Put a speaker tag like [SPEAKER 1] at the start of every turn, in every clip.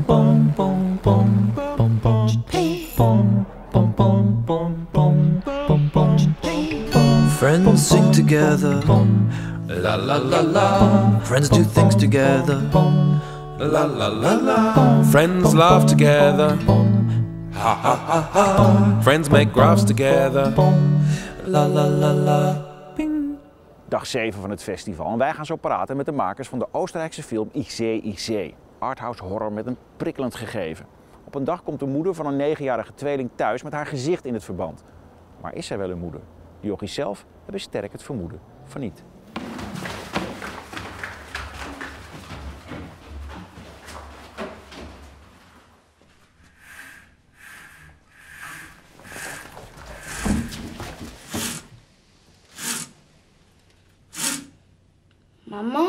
[SPEAKER 1] Friends sing together, la la la la. Friends do things together, la la la la.
[SPEAKER 2] Friends laugh together, ha ha ha ha. Friends make graphs together,
[SPEAKER 1] la la la la.
[SPEAKER 3] Dag 7 van het festival en wij gaan zo praten met de makers van de Oostenrijkse film IC. Arthouse horror met een prikkelend gegeven. Op een dag komt de moeder van een 9-jarige tweeling thuis met haar gezicht in het verband. Maar is zij wel een moeder? De jochies zelf hebben sterk het vermoeden van niet.
[SPEAKER 4] Mama?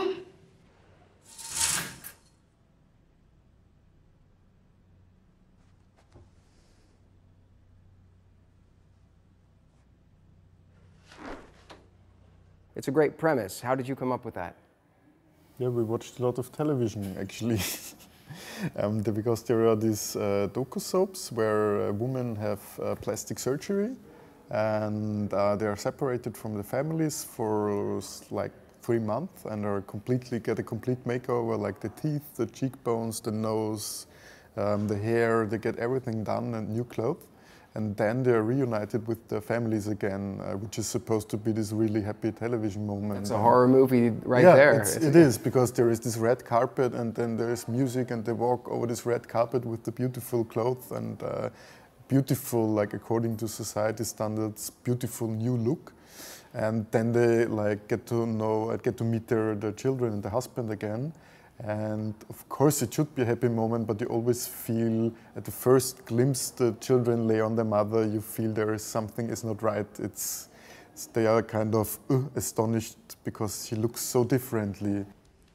[SPEAKER 5] It's a great premise. How did you come up with that?
[SPEAKER 6] Yeah, we watched a lot of television actually. Because there are these docu-soaps where women have plastic surgery and they are separated from the families for like 3 months and get a complete makeover, like the teeth, the cheekbones, the nose, the hair. They get everything done and new clothes. And then they're reunited with their families again, which is supposed to be this really happy television moment.
[SPEAKER 5] It's a horror movie right
[SPEAKER 6] yeah,
[SPEAKER 5] there.
[SPEAKER 6] It is, because there is this red carpet and then there is music and they walk over this red carpet with the beautiful clothes and beautiful, like according to society standards, beautiful new look. And then they like get to meet their children and the husband again. And of course it should be a happy moment, but you always feel at the first glimpse the children lay on their mother, you feel there is something is not right. They are kind of astonished because she looks so differently.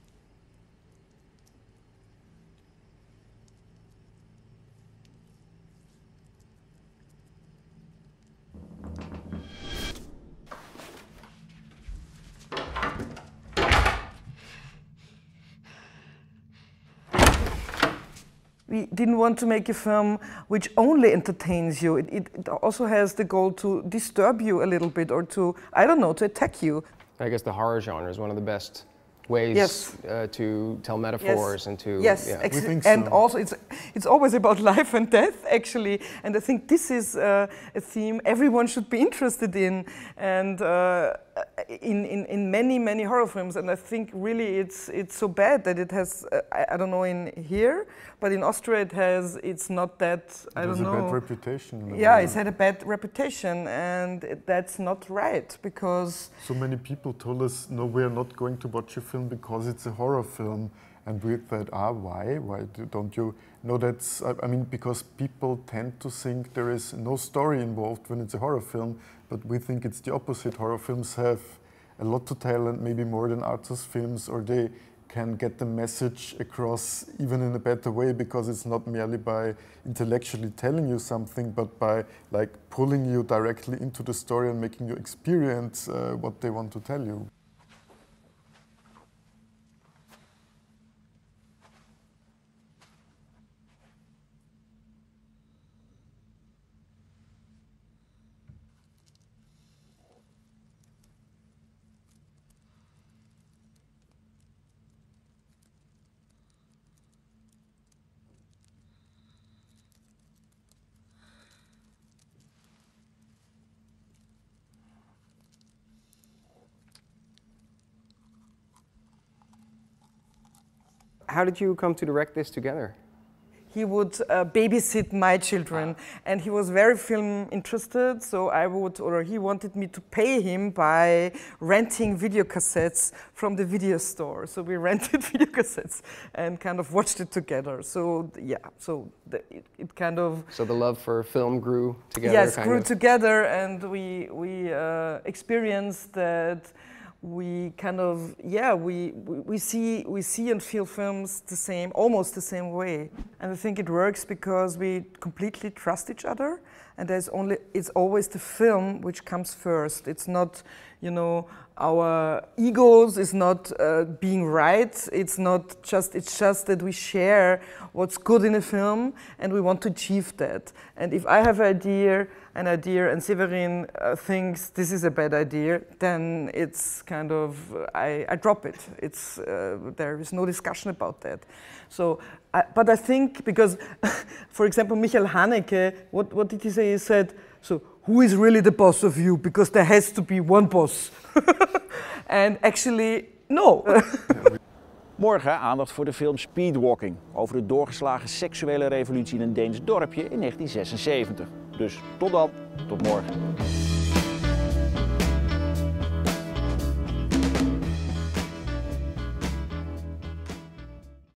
[SPEAKER 7] We didn't want to make a film which only entertains you. It also has the goal to disturb you a little bit or to, I don't know, to attack you.
[SPEAKER 5] I guess the horror genre is one of the best ways
[SPEAKER 7] Yes.
[SPEAKER 5] to tell metaphors and to...
[SPEAKER 7] Yes,
[SPEAKER 5] yeah.
[SPEAKER 6] We think
[SPEAKER 7] and
[SPEAKER 6] so.
[SPEAKER 7] also it's always about life and death, actually. And I think this is a theme everyone should be interested in, and in many horror films. And I think really it's so bad that it has I don't know in here, but in Austria it's not that I don't know.
[SPEAKER 6] It has a bad reputation.
[SPEAKER 7] Yeah, it's had a bad reputation, and that's not right because.
[SPEAKER 6] So many people told us, no, we're not going to watch your film because it's a horror film. And we thought, why? Why don't you? No, that's, I mean, because people tend to think there is no story involved when it's a horror film, but we think it's the opposite. Horror films have a lot to tell, and maybe more than arthouse films, or they can get the message across even in a better way, because it's not merely by intellectually telling you something, but by like pulling you directly into the story and making you experience what they want to tell you.
[SPEAKER 5] How did you come to direct this together?
[SPEAKER 7] He would babysit my children, and he was very film interested, so he wanted me to pay him by renting video cassettes from the video store. So we rented video cassettes and kind of watched it together. So yeah, it kind of...
[SPEAKER 5] So the love for film grew together?
[SPEAKER 7] Yes, grew together, and we experienced that we kind of, yeah, we see and feel films almost the same way. And I think it works because we completely trust each other, and it's always the film which comes first. It's not, you know, our egos is not being right. It's just that we share what's good in a film, and we want to achieve that. And if I have an idea, and Severin thinks this is a bad idea, then it's kind of I drop it. It's there is no discussion about that. So, but I think because, for example, Michael Haneke, what did he say? He said, so who is really the boss of you? Because there has to be one boss. And actually, no.
[SPEAKER 3] Morgen aandacht voor de film Speedwalking, over de doorgeslagen seksuele revolutie in een Deens dorpje in 1976. Dus tot dan, tot morgen.